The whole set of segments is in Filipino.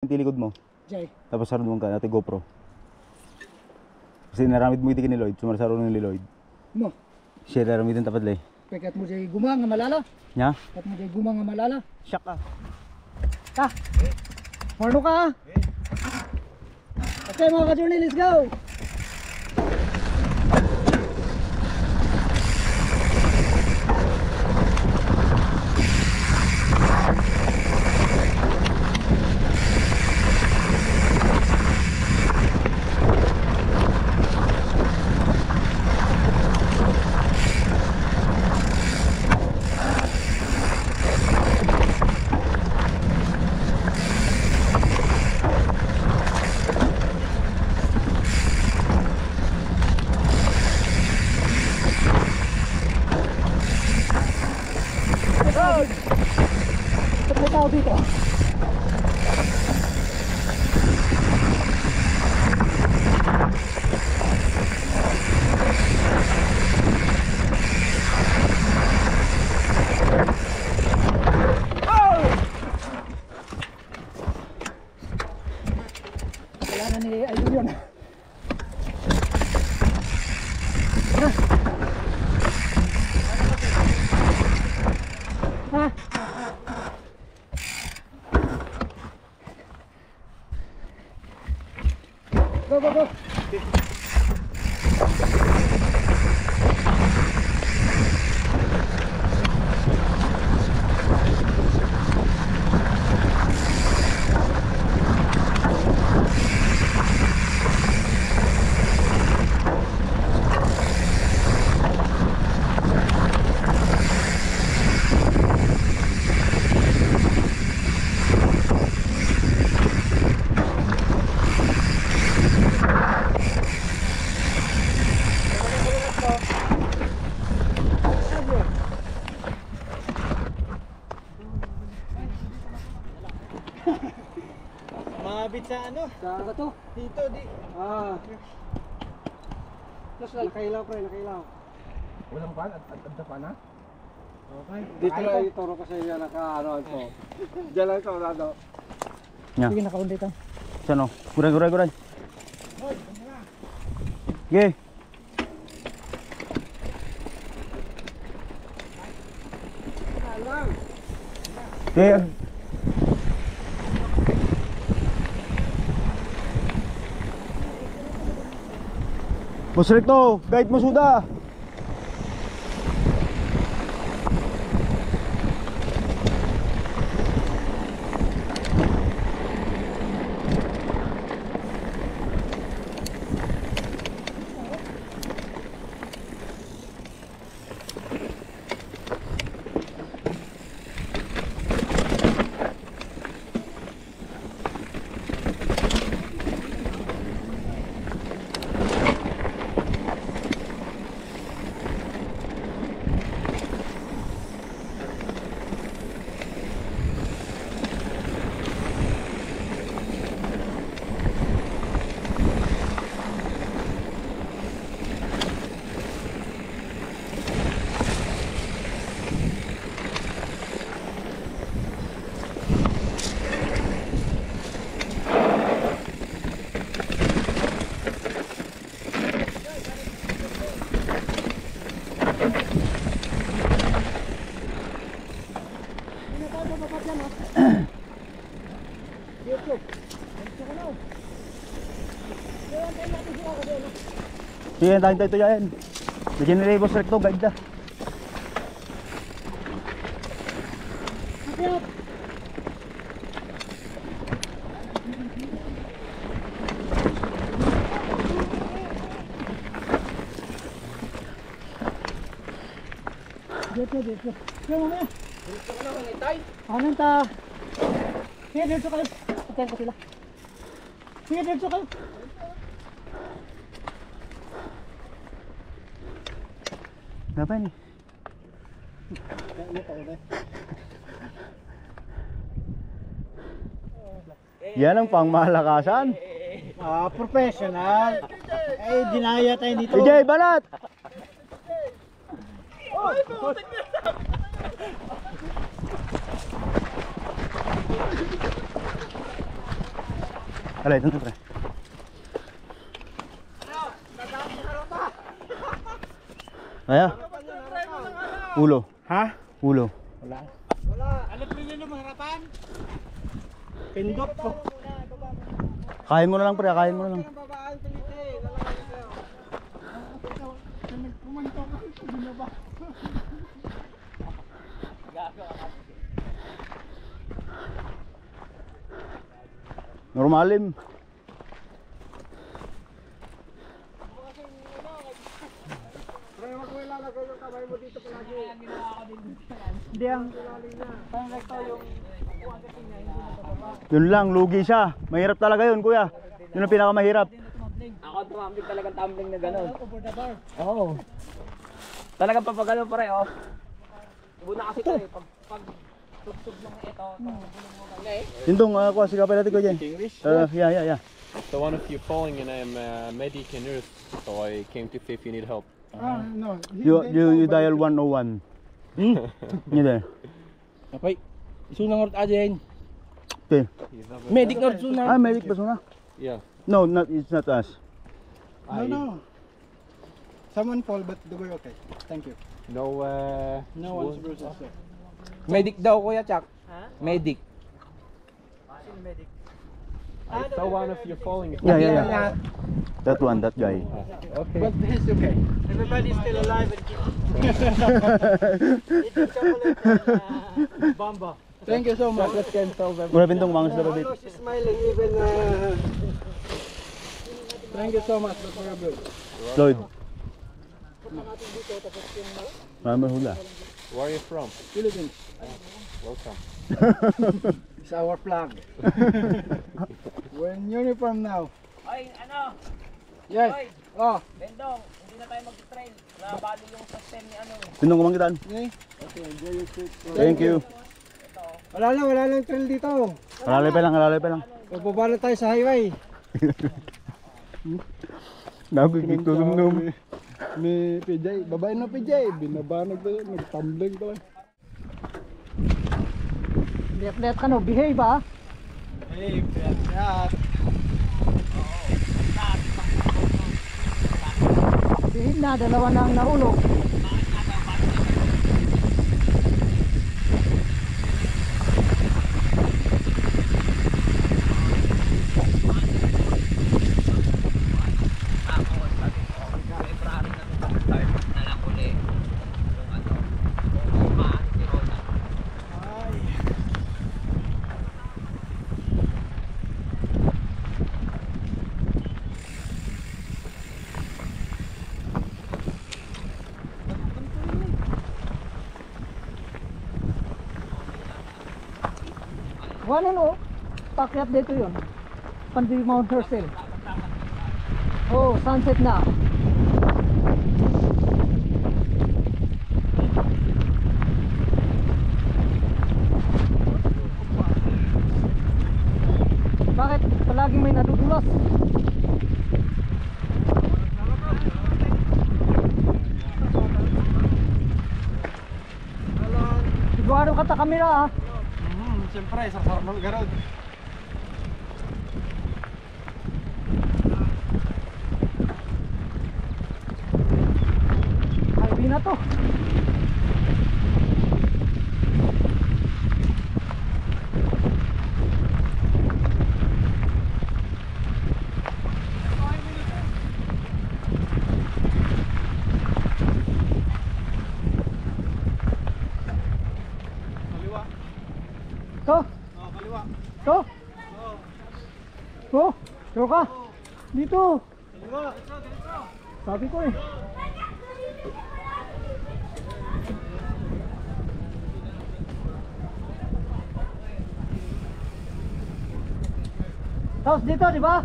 itilikod mo. Jay. Tapos sarunong ka, natin GoPro. Kasi naramid mo iti ni Lloyd, sumarasaro ni Lloyd. Mo. Siya naramid yung tapad lay. Pekat mo Jay gumang nga malala. Nya? Pekat mo Jay gumang nga malala. Siyak ka. Ka. Marno ka. Okay mga ka-journey, let's go. May tao dito. Wala na ni Idol yun. Ha? Go, go, go. Mabit sa ano? Sa bato. Dito, di. Plus nakailaw pre, nakailaw. Walang pan? At pa na? Okay. Dito lang ituro ko sa inyo naka-ano ito. Diyan lang ito, Rado. Nya. Sige, naka-on dito. Saan o? Guray. Sige. Sige. Boss Recto, guide mo suda. Sige, tayo ito yan. Bigyan nila yung Boss Recto, guide na. Dito. Sige, mamaya. Dito ka na, manitay. Anong ta? Sige, dito kayo. Patayin ko sila. Sige, dito kayo. Dapat ni. Yan ang pangmalakasan. Professional. Eh, dinaya tayo dito. DJ, balat! Alay, ito pre. Kaya? Ulo. Ha? Ulo. Wala. Alam mo nila maharapan? Pindot ko. Kain mo na lang pre, kain mo na lang. Kumanto ka, binaba. Normalim. Hindi ang parang rekto yung Yun lang, lugi siya. Mahirap talaga yun, kuya. Yun ang pinakamahirap. Ako tumambling talagang tumbling na gano'n. over the bar. Oo. Talagang papagano pare, oh. Buna kasi ito eh. Pag tugtog lang ito, Yun kuha si kapay natin ko dyan. English? Yeah. So one of you falling and I'm a medic and nurse, so I came to see if you need help. No. You dial 101. Yun there. Kapay. Sunang orot ajen. Okay. Medic orot sunang. Ah, medic ba suna? Yeah. No, it's not us. No. Someone fall but the way okay. Thank you. No, No one's bruises. medic daw kuya Chuck. Medic. I saw one of you falling. Yeah. That one, that guy. Okay. But he's okay. Everybody's still alive and eating chocolate and Bamba. Thank you so much. Mura pintong mangas na babit. She's smiling even Thank you so much. That's very good. Lloyd. Marami hula. Where are you from? Philippines. Welcome. It's our flag. We're in uniform now. Ay, ano? Yes. Oh. Bendong, hindi na tayo mag-trail. Nabali yung system ni ano. Pintong kumangitan. Okay. Okay. Enjoy your trip. Thank you. Wala lang trail dito. Alalay pa lang. Pababa na tayo sa highway. Nagkikitulong na mo. May PJ, babae na PJ, binabanag tayo, nagtumbling pa lang. Let ka no, behave ah. Behave na, dalawa na ang nahulog. Wala no, pakyat dito yun. Pandi Mount Hercel. Oh, sunset na. Bakit palaging may nadudulas? Sigurado ka ta kamera ah. Siyempre, sa sarap ng garod. Highway na to. To. Kaliwa. To. To. To ka. Dito. Kaliwa. Sabi ko eh. Tapos dito, di ba?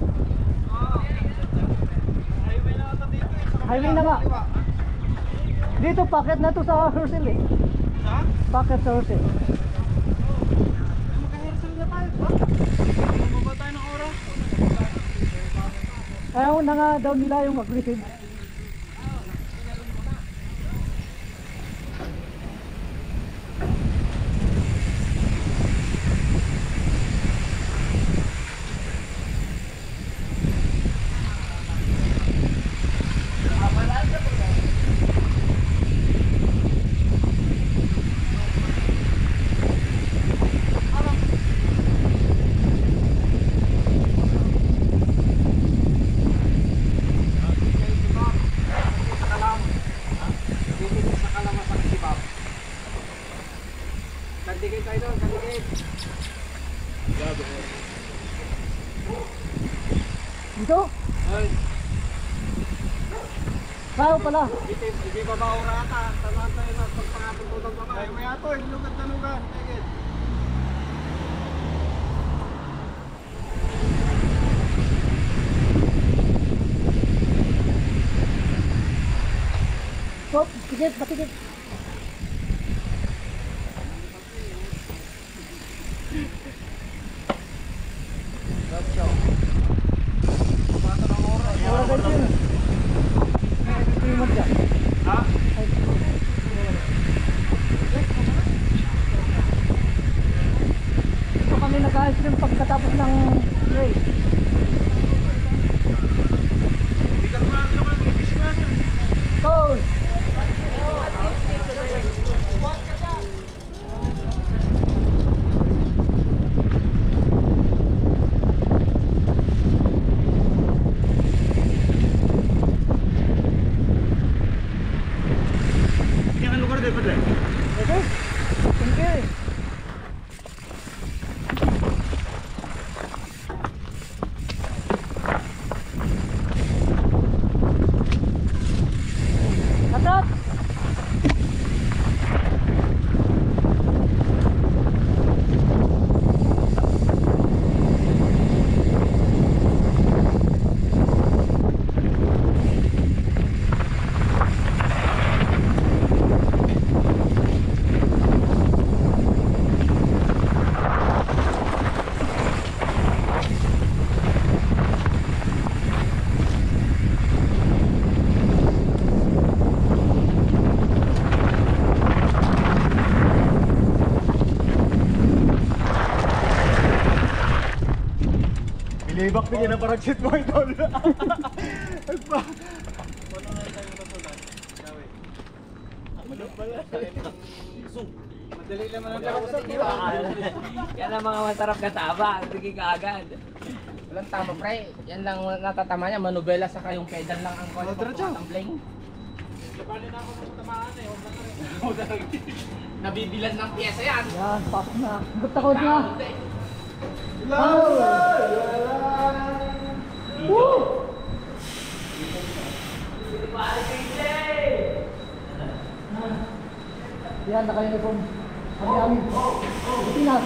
Highway na nga. Dito, packet na to sa Hercel eh. Packet sa Hercel. Ayaw na nga daw nila yung mag-receive. Dito? Sao pala? Hindi ba maura ka? Tamaan tayo na pagpangapon ko ng mga. Ay, may ato, lugan. Oh, tikit, matikit. Ito kami nag-ice cream pagkatapos ng race. Goal! Okay. Thank you. Katap! Binibak bigyan na parang shit mo idol. Madali naman ang kausap. Yan ang mga masarap na taba. Sige ka agad. Walang tama pre, yan lang natatama niya, manubela saka yung pedal lang ang kwan tumbling. Nabibilan ng pyesa yan. Yan, pasok na. Hugot takot na. Woo! Yan, naka-uniform. Kami-kami. Pilipinas.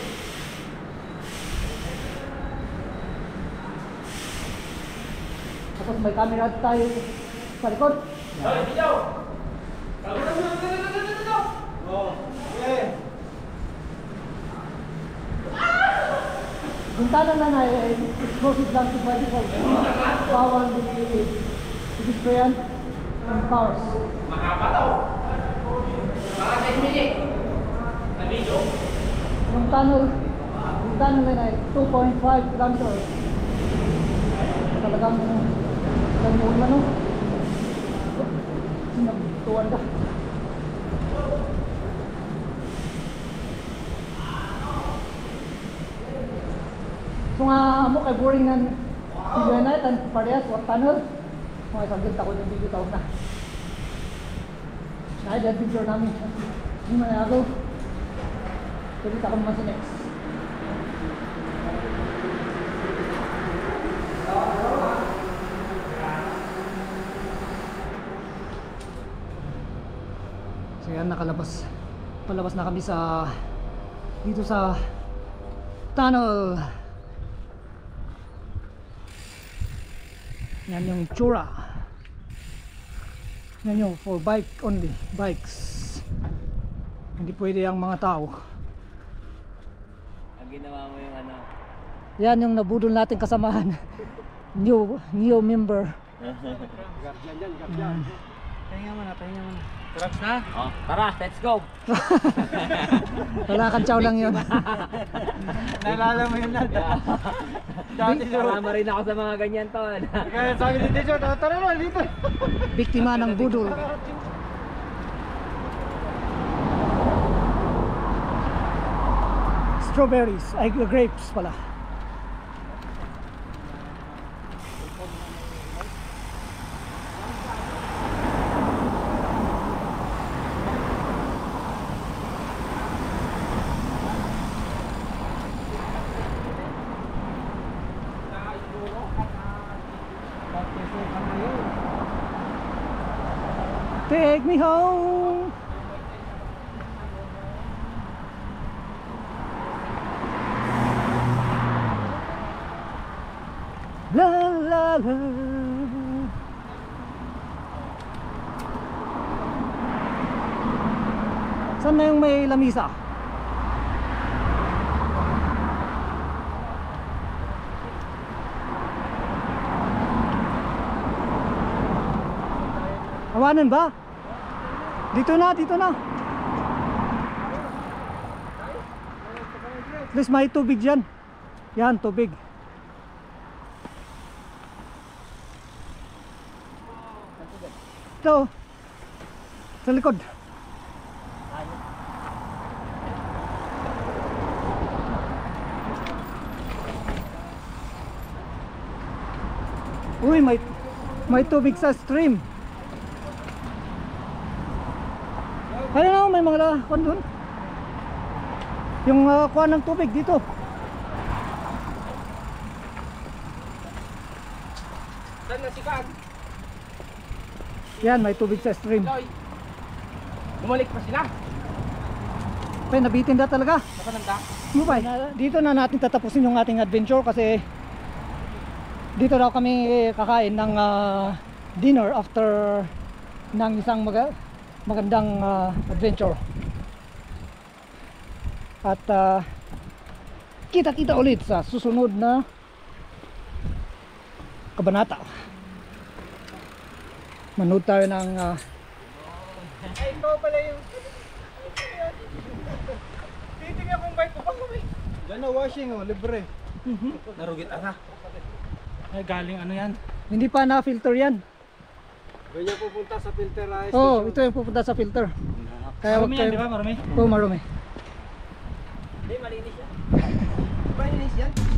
Tapos may camera tayo sa likod. Guntanan na ay explosive lang to medical. Bawal i-displayan ng cars. Mahaba daw. Mga 10 minutes. Na video. Yung tunnel na ay 2.5 kilometers. Talagang ganyan mo, no? Sinagtuan ka. So nga mo kay boring ng video na ito, parehas, what tunnel? Mga saglit ako yung video taon na. Dahil video namin. Hindi man ako. Pwede ako naman sa next. So yan, palabas na kami sa dito sa tunnel. Yan yung itsura. Yan yung for bike only, bikes. Hindi pwede ang mga tao. Ang ginawa mo yung ano. Yan yung nabudol natin kasamahan. New member. Pahinga mo na. Trucks na? Oh, tara, let's go. Wala kang chow lang yun. Naalala mo yun na. Dati Marama rin ako sa mga ganyan to. Kaya sabi ni Techo, tara na dito. Biktima ng budol. Strawberries, ay grapes pala. take me home. La la la. Saan na yung may lamisa? Hawanan ba? Dito na, dito na. At least may tubig dyan. Yan, tubig. Ito. Sa likod. Uy, may tubig sa stream. Ano na, may mga kuwan doon. Yung kuwan ng tubig dito. Saan na si Kan? Yan, may tubig sa stream. Loy. Bumalik pa sila. Ay, nabitin na talaga. Napananda. Mubay, dito na natin tatapusin yung ating adventure kasi dito daw kami kakain ng dinner after ng isang magandang adventure. At kita-kita ulit sa susunod na kabanata. Manood tayo ng Ay, ikaw pala yung... Titingnan kung bike ko pa kami. Diyan na washing, oh, libre. Narugit ang ha. ay, galing ano yan. Hindi pa na-filter yan. Ganyan pupunta sa filterized Oo, ito yung pupunta sa filter. Kaya wag kayo. Marami? Oo, marumi. Hindi, malinis yan. Malinis yan.